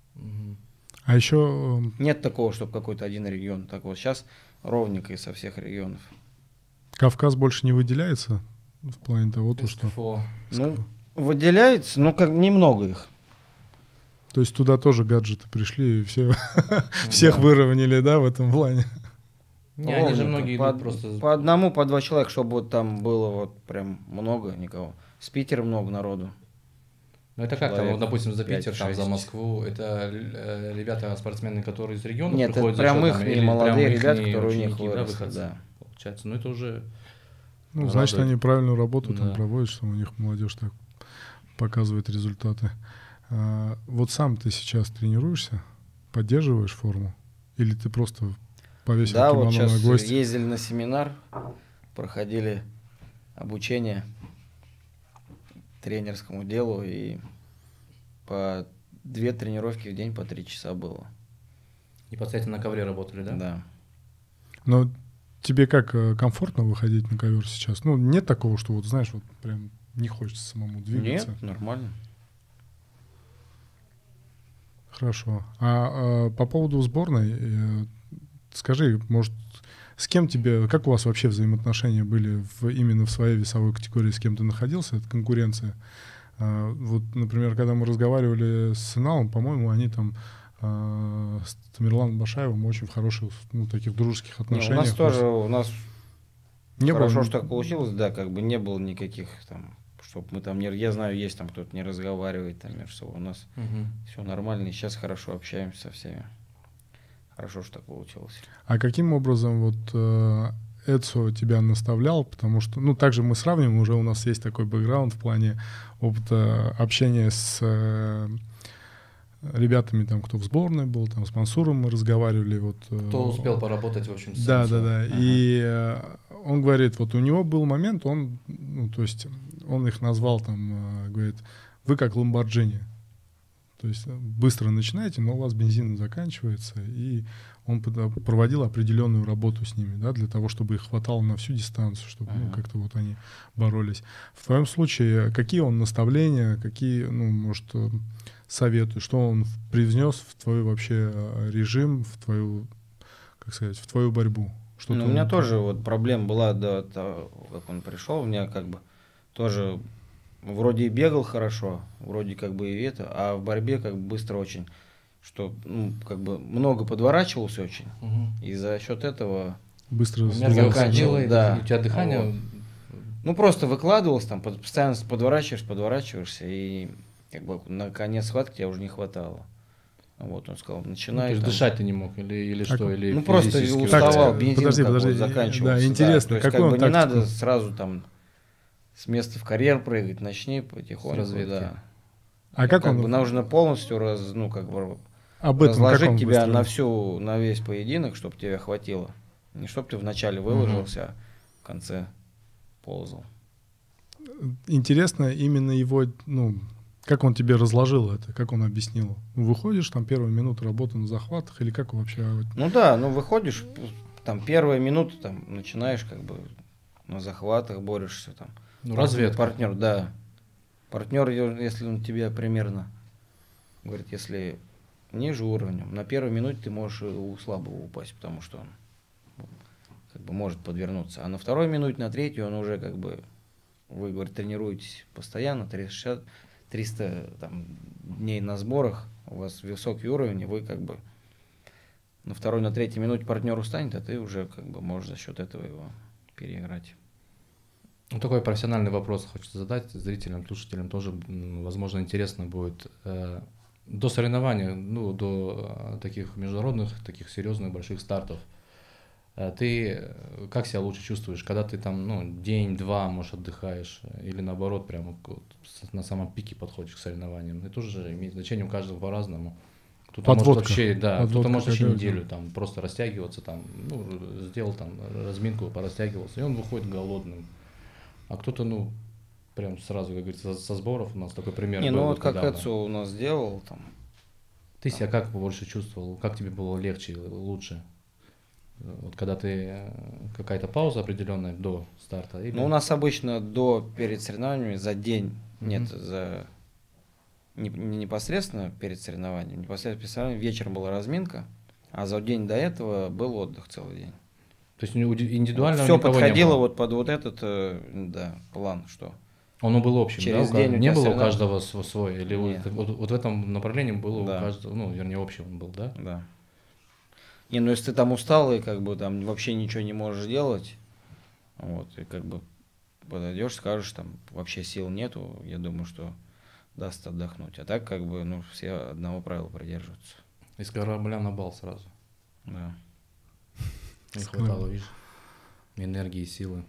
Speaker 1: А еще...
Speaker 3: Нет такого, чтобы какой-то один регион. Так вот сейчас ровненько со всех регионов.
Speaker 1: Кавказ больше не выделяется в плане того, что...
Speaker 3: Ну, выделяется, но как немного их.
Speaker 1: То есть туда тоже гаджеты пришли и всех выровняли, да, в этом плане?
Speaker 2: Не, они же многие идут просто...
Speaker 3: По одному, по два человека, чтобы вот там было вот прям много никого. С Питера много народу.
Speaker 2: Ну это как там, вот, допустим, за
Speaker 3: 5,
Speaker 2: Питер, там, за
Speaker 3: 6.
Speaker 2: Москву, это ребята, спортсмены, которые из региона
Speaker 3: Нет, это
Speaker 2: приходят за
Speaker 3: прям
Speaker 2: счет,
Speaker 3: их
Speaker 2: там,
Speaker 3: не
Speaker 2: или
Speaker 3: молодые
Speaker 2: прям
Speaker 3: ребята,
Speaker 2: ихние
Speaker 3: которые у них
Speaker 2: ученики, да,
Speaker 3: выросли,
Speaker 2: выходцы,
Speaker 3: да.
Speaker 2: получается. Ну это уже
Speaker 1: Ну, значит,
Speaker 2: радует.
Speaker 1: они правильную работу там
Speaker 2: Да.
Speaker 1: проводят, что у них молодежь так показывает результаты. Вот сам ты сейчас тренируешься, поддерживаешь форму? Или ты просто повесил
Speaker 3: Да, вот
Speaker 1: кимоно
Speaker 3: сейчас
Speaker 1: на гвоздь?
Speaker 3: ездили на семинар, проходили обучение тренерскому делу, и по 2 тренировки в день по 3 часа было.
Speaker 2: Непосредственно на ковре работали, да?
Speaker 3: Да.
Speaker 1: Но тебе как, комфортно выходить на ковер сейчас? Ну, нет такого, что вот, знаешь, вот прям не хочется самому двигаться?
Speaker 3: Нет, нормально.
Speaker 1: Хорошо. По поводу сборной, скажи, может, с кем тебе, как у вас вообще взаимоотношения были именно в своей весовой категории, с кем ты находился, это конкуренция? Вот, например, когда мы разговаривали с Иналом, по-моему, они там с Тамерланом Башаевым очень в хороших, ну, таких дружеских
Speaker 3: Не,
Speaker 1: отношениях.
Speaker 3: у нас
Speaker 1: Не
Speaker 3: хорошо,
Speaker 1: было...
Speaker 3: что так получилось, да, как бы не было никаких там, чтобы мы там не, я знаю, есть там кто-то не разговаривает там между собой, у нас все нормально, и сейчас хорошо общаемся со всеми. Хорошо, что так получилось.
Speaker 1: А каким образом вот Эдсо тебя наставлял? Потому что, ну, также мы сравним, уже у нас есть такой бэкграунд в плане опыта общения с ребятами, там, кто в сборной был, там, с Мансуром мы разговаривали. Вот,
Speaker 2: Кто успел поработать, в общем, с
Speaker 1: Да.
Speaker 2: Ага.
Speaker 1: И он говорит, вот у него был момент, он, ну, то есть он их назвал там, говорит, вы как Ламборджини. То есть быстро начинаете, но у вас бензин заканчивается, и он проводил определенную работу с ними, да, для того, чтобы их хватало на всю дистанцию, чтобы ну, как-то вот они боролись. В твоем случае, какие он наставления, какие, ну, может, советы, что он привнес в твой вообще режим, в твою, как сказать, в твою борьбу? Что
Speaker 3: Ну, у меня тоже вот проблема была до того, как он пришел, у меня как бы тоже вроде и бегал хорошо, вроде как бы и это, а в борьбе как бы быстро очень, что ну, как бы много подворачивался очень, и за счет этого
Speaker 1: быстро
Speaker 2: заканчивал,
Speaker 3: да,
Speaker 2: и у тебя дыхание...
Speaker 3: Вот. Ну просто выкладывался, там постоянно подворачиваешься, и как бы на конец схватки тебя уже не хватало. Вот он сказал, начинай.
Speaker 2: то есть
Speaker 3: там,
Speaker 2: дышать ты не мог, или что,
Speaker 3: как,
Speaker 2: или
Speaker 3: ну просто
Speaker 2: физически
Speaker 3: уставал,
Speaker 2: уже?
Speaker 3: бензин
Speaker 1: Подожди,
Speaker 3: вот заканчивался.
Speaker 1: да, интересно,
Speaker 3: то есть
Speaker 1: какой
Speaker 3: как
Speaker 1: он
Speaker 3: бы не
Speaker 1: тактику?
Speaker 3: надо сразу там с места в карьер прыгать, начни потихоньку, да.
Speaker 1: А как он?
Speaker 3: Бы нужно полностью
Speaker 1: об этом
Speaker 3: разложить
Speaker 1: как он
Speaker 3: тебя
Speaker 1: выстроил?
Speaker 3: на весь поединок, чтобы тебе хватило. Не чтобы ты вначале выложился, а в конце ползал.
Speaker 1: Интересно именно его, ну, как он тебе разложил это, как он объяснил? Выходишь, там первые минуты работы на захватах, или как вообще?
Speaker 3: Ну да, ну выходишь, там первые минуты там начинаешь как бы на захватах борешься там.
Speaker 2: Ну, разведка.
Speaker 3: Партнер, да. Партнер, если он тебе примерно говорит, если ниже уровнем, на первой минуте ты можешь у слабого упасть, потому что он как бы может подвернуться. А на второй минуте, на третью он уже как бы, вы, говорит, тренируетесь постоянно, 300 там, дней на сборах, у вас высокий уровень, и вы как бы на второй, на третьей минуте партнер устанет, а ты уже как бы можешь за счет этого его переиграть.
Speaker 2: Ну, такой профессиональный вопрос хочется задать зрителям, слушателям, тоже, возможно, интересно будет. До соревнований, ну, до таких международных, таких серьезных, больших стартов, ты как себя лучше чувствуешь, когда ты там, ну, день-два, может, отдыхаешь, или наоборот, прямо вот на самом пике подходишь к соревнованиям? Это тоже имеет значение, у каждого по-разному. Кто-то может вообще, да, кто-то может вообще неделю там просто растягиваться, там, ну, сделал там разминку, порастягивался, и он выходит голодным. А кто-то, ну, прям сразу, как говорится, со сборов, у нас такой пример был.
Speaker 3: Ну вот как Эдсо у нас сделал там.
Speaker 2: Ты себя как больше чувствовал? Как тебе было легче, лучше? Вот когда ты какая-то пауза определенная до старта? Или...
Speaker 3: Ну, у нас обычно перед соревнованиями за день, нет, за не непосредственно перед соревнованием, непосредственно перед соревнованием вечером была разминка, а за день до этого был отдых целый день.
Speaker 2: То есть индивидуально
Speaker 3: все подходило вот под вот этот, да, план, что.
Speaker 2: Он был общим,
Speaker 3: через
Speaker 2: да?
Speaker 3: День
Speaker 2: не было у каждого свой? Или вот в этом направлении было
Speaker 3: да.
Speaker 2: у каждого, ну, вернее, общий он был, да?
Speaker 3: Да. Не, ну если ты там устал и как бы там вообще ничего не можешь делать, вот, и как бы подойдешь, скажешь, там вообще сил нету, я думаю, что даст отдохнуть. А так, как бы, ну, все одного правила придерживаются.
Speaker 2: Из корабля на бал сразу.
Speaker 3: Да.
Speaker 2: Не хватало, видишь, энергии, силы.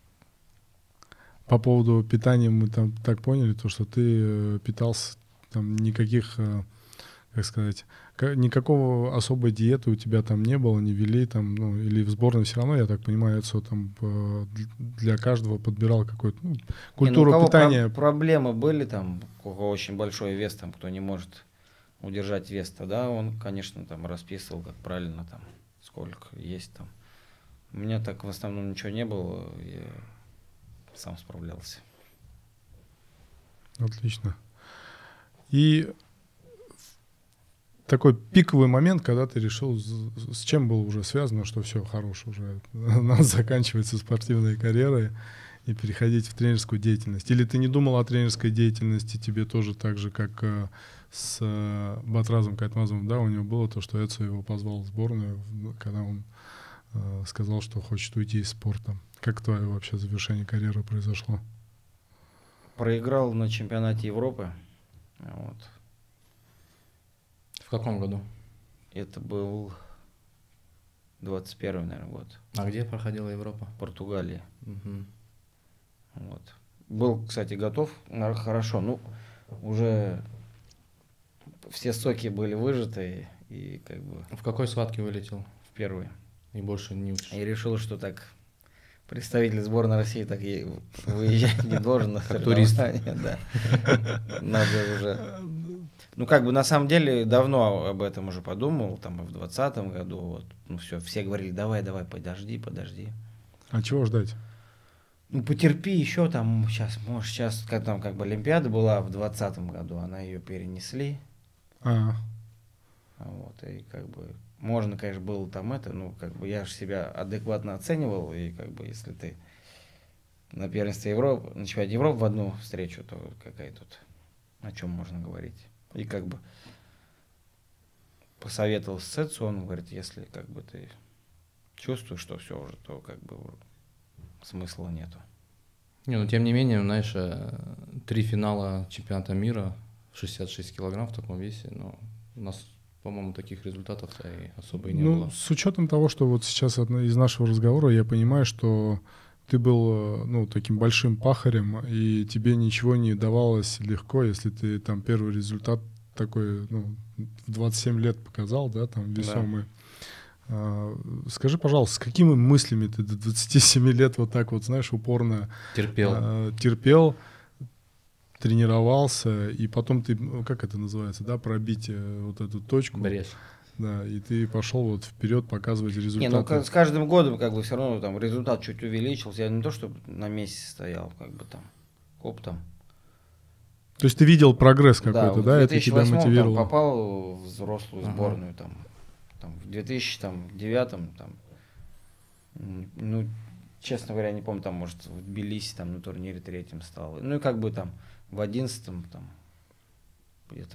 Speaker 1: По поводу питания мы там так поняли, то, что ты питался, там никаких, как сказать, никакого особой диеты у тебя там не было, не вели там, ну, или в сборной все равно, я так понимаю, что там для каждого подбирал какую-то культуру питания.
Speaker 3: Проблемы были там, у кого очень большой вес, там, кто не может удержать вес, тогда он, конечно, там расписывал, как правильно там, сколько есть там. У меня так в основном ничего не было, я сам справлялся.
Speaker 1: Отлично. И такой пиковый момент, когда ты решил, с чем было уже связано, что все, хорош, уже надо заканчивается спортивной карьерой и переходить в тренерскую деятельность. Или ты не думал о тренерской деятельности, тебе тоже так же, как с Батразом Кайтмазовым, да, у него было то, что Эцо его позвал в сборную, когда он сказал, что хочет уйти из спорта. Как твое вообще завершение карьеры произошло?
Speaker 3: Проиграл на чемпионате Европы. Вот.
Speaker 2: В каком году?
Speaker 3: Это был 21-й, наверное, год.
Speaker 2: А где проходила Европа?
Speaker 3: В Португалии.
Speaker 2: Угу.
Speaker 3: Вот. Был, кстати, готов. Хорошо. Ну, уже все соки были выжаты. И как бы...
Speaker 2: В какой схватке вылетел?
Speaker 3: В первый.
Speaker 2: И больше не учишь?
Speaker 3: И решил, что так представитель сборной России так и выезжать не должен на соревнования. Да. Надо уже... Ну, как бы, на самом деле, давно об этом уже подумал, там, и в 2020 году, вот, ну, все говорили, давай, подожди.
Speaker 1: А чего ждать?
Speaker 3: Ну, потерпи еще, там, сейчас, как там, как бы, Олимпиада была в 2020 году, она ее перенесли. Вот, и, как бы, можно, конечно, было там ну, как бы, я же себя адекватно оценивал, и, как бы, если ты на первенстве Европы, на чемпионате Европы в одну встречу, то какая тут, о чем можно говорить. И как бы посоветовал с Эцо, он говорит, если как бы ты чувствуешь, что все уже, то как бы смысла нету.
Speaker 2: Не, ну тем не менее, знаешь, 3 финала чемпионата мира в 66 килограмм в таком весе, но у нас, по-моему, таких результатов-то и особо и не было.
Speaker 1: С учетом того, что вот сейчас из нашего разговора я понимаю, что ты был, ну, таким большим пахарем, и тебе ничего не давалось легко, если ты там первый результат такой, ну, в 27 лет показал, да, там, весомый. Да. Скажи, пожалуйста, с какими мыслями ты до 27 лет вот так вот, знаешь, упорно терпел, тренировался, и потом ты, как это называется, да, пробить вот эту точку.
Speaker 2: Брешь.
Speaker 1: Да, и ты пошел вот вперед показывать результаты.
Speaker 3: Не, ну с каждым годом как бы все равно там результат чуть увеличился. Я не то, чтобы на месте стоял, как бы там, оптом.
Speaker 1: То есть ты видел прогресс какой-то, да?
Speaker 3: Это тебя мотивировало?
Speaker 1: Там,
Speaker 3: попал в взрослую сборную, там, в 2009 там, ну, честно говоря, не помню, там, может, в Тбилиси там на турнире 3-м стал. Ну и как бы там в 11-м, там, где-то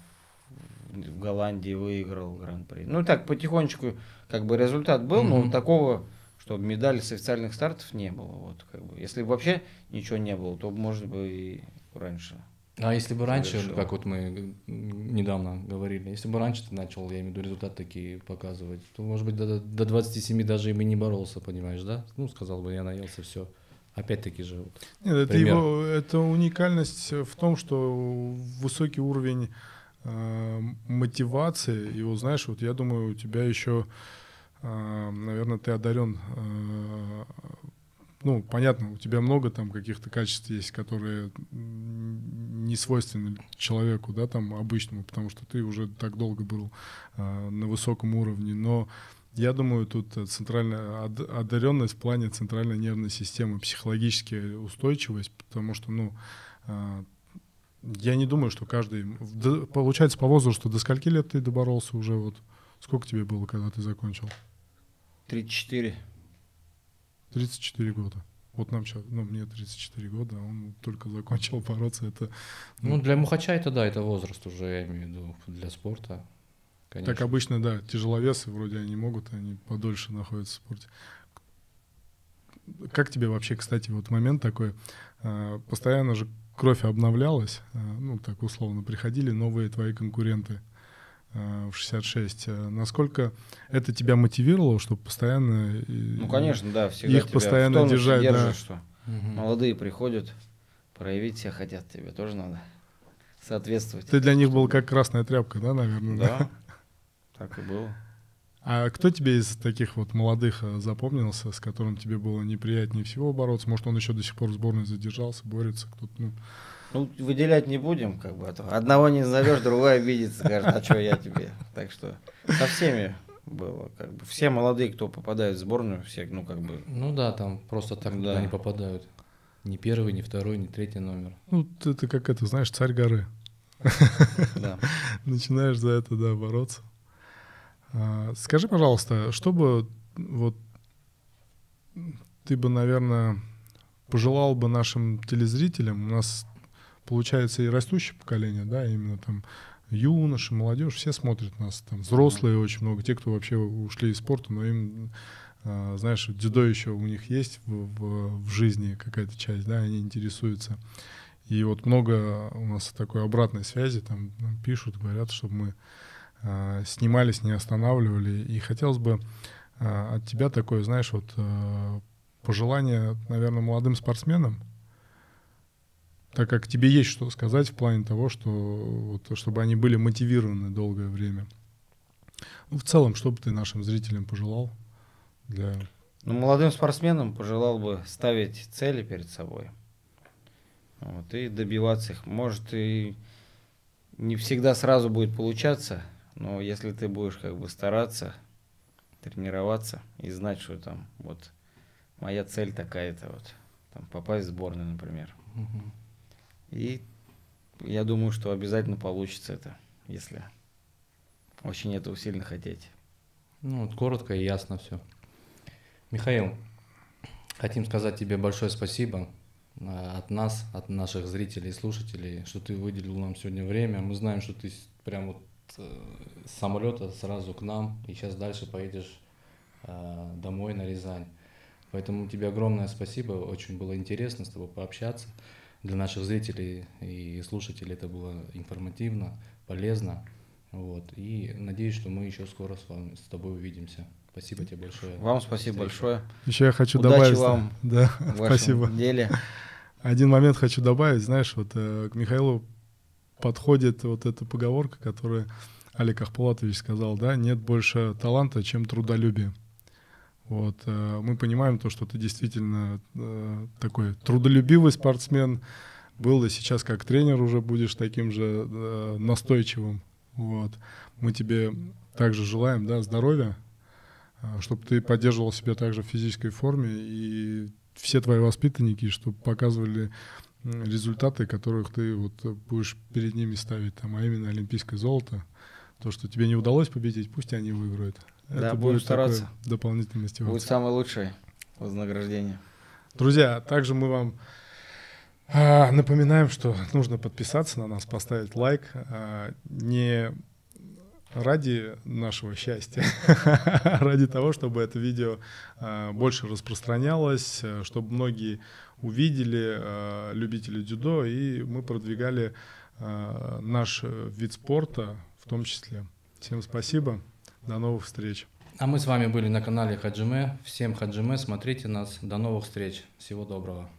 Speaker 3: в Голландии выиграл гран-при. Ну так, потихонечку, как бы результат был, но такого, чтобы медали с официальных стартов не было. Вот, как бы. Если бы вообще ничего не было, то, может быть, и раньше.
Speaker 2: А если бы раньше, как вот мы недавно говорили, если бы раньше ты начал, я имею в виду, результат такие показывать, то, может быть, до 27 даже и бы не боролся, понимаешь, да? Ну, сказал бы, я наелся, все. Опять-таки же. Вот,
Speaker 1: нет, это уникальность в том, что высокий уровень мотивации, и вот знаешь, вот я думаю, у тебя еще, наверное, ты одарен, ну, понятно, у тебя много там каких-то качеств есть, которые не свойственны человеку, да, там, обычному, потому что ты уже так долго был на высоком уровне, но я думаю, тут центральная одаренность в плане центральной нервной системы, психологическая устойчивость, потому что, ну, я не думаю, что каждый... Получается, по возрасту до скольки лет ты доборолся уже? Вот сколько тебе было, когда ты закончил?
Speaker 3: 34.
Speaker 1: 34 года. Вот нам сейчас, ну, мне 34 года, а он только закончил бороться. Это,
Speaker 2: ну, для мухача это, да, это возраст уже, я имею в виду, для спорта. Конечно.
Speaker 1: Так обычно, да, тяжеловесы вроде они могут, они подольше находятся в спорте. Как тебе вообще, кстати, вот момент такой, постоянно же кровь обновлялась, ну, так условно, приходили новые твои конкуренты в 66. Насколько это тебя мотивировало, чтобы постоянно...
Speaker 3: Ну, конечно, да, всегда
Speaker 1: их
Speaker 3: тебя
Speaker 1: постоянно
Speaker 3: в тонусе
Speaker 1: держать,
Speaker 3: держит,
Speaker 1: да.
Speaker 3: что молодые приходят, проявить себя хотят, тебе тоже надо соответствовать.
Speaker 1: Ты для них был как красная тряпка, да, наверное?
Speaker 3: Да, так и было.
Speaker 1: А кто тебе из таких вот молодых запомнился, с которым тебе было неприятнее всего бороться? Может, он еще до сих пор в сборной задержался, борется, кто-то, ну...
Speaker 3: Ну, выделять не будем, как бы, а то одного не назовешь, другой обидится, скажет, а что я тебе? Так что со всеми было, как бы, все молодые, кто попадает в сборную, все, ну, как бы...
Speaker 2: Ну да, там просто так
Speaker 3: Да.
Speaker 2: туда не попадают. Ни первый, ни второй, ни третий номер.
Speaker 1: Ну, ты как это, знаешь, царь горы.
Speaker 3: Да.
Speaker 1: Начинаешь за это, да, бороться. Скажи, пожалуйста, что бы вот ты бы, наверное, пожелал бы нашим телезрителям? У нас получается и растущее поколение, да, именно там юноши, молодежь, все смотрят нас, там взрослые очень много, те, кто вообще ушли из спорта, но им, знаешь, дзюдо еще у них есть в жизни какая-то часть, да, они интересуются. И вот много у нас такой обратной связи, там пишут, говорят, чтобы мы снимались, не останавливали. И хотелось бы от тебя такое, знаешь, вот пожелание, наверное, молодым спортсменам, так как тебе есть что сказать в плане того, что вот, чтобы они были мотивированы долгое время. Ну, в целом, что бы ты нашим зрителям пожелал?
Speaker 3: Ну, молодым спортсменам пожелал бы ставить цели перед собой. Вот, и добиваться их. Может, и не всегда сразу будет получаться, но если ты будешь как бы стараться, тренироваться и знать, что там вот моя цель такая-то, вот там попасть в сборную, например. И я думаю, что обязательно получится это, если очень этого сильно хотеть.
Speaker 2: Ну, вот коротко и ясно все. Михаил, хотим сказать тебе большое спасибо от нас, от наших зрителей и слушателей, что ты выделил нам сегодня время. Мы знаем, что ты прям вот с самолета сразу к нам, и сейчас дальше поедешь домой на Рязань. Поэтому тебе огромное спасибо, очень было интересно с тобой пообщаться. Для наших зрителей и слушателей это было информативно, полезно. Вот. И надеюсь, что мы еще скоро с тобой увидимся. Спасибо тебе большое.
Speaker 3: Вам спасибо большое.
Speaker 1: Еще я хочу
Speaker 3: Удачи
Speaker 1: добавить.
Speaker 3: вам
Speaker 1: да,
Speaker 3: в вашем
Speaker 1: спасибо.
Speaker 3: деле.
Speaker 1: Один момент хочу добавить. Знаешь, вот к Михаилу подходит вот эта поговорка, которую Олег Ахпулатович сказал, да, нет больше таланта, чем трудолюбие. Вот, мы понимаем то, что ты действительно такой трудолюбивый спортсмен был, и сейчас как тренер уже будешь таким же настойчивым. Вот. Мы тебе также желаем, да, здоровья, чтобы ты поддерживал себя также в физической форме, и все твои воспитанники, чтобы показывали результаты, которых ты вот будешь перед ними ставить, там, а именно олимпийское золото. То, что тебе не удалось победить, пусть они выиграют.
Speaker 3: Да,
Speaker 1: это
Speaker 3: будем
Speaker 1: будет
Speaker 3: стараться.
Speaker 1: Дополнительная мотивация.
Speaker 3: Будет самое лучшее вознаграждение.
Speaker 1: Друзья, также мы вам напоминаем, что нужно подписаться на нас, поставить лайк. Не ради нашего счастья, а ради того, чтобы это видео больше распространялось, чтобы многие увидели, любители дзюдо, и мы продвигали наш вид спорта в том числе. Всем спасибо. До новых встреч.
Speaker 2: А мы с вами были на канале Хаджиме. Всем Хаджиме, смотрите нас. До новых встреч. Всего доброго.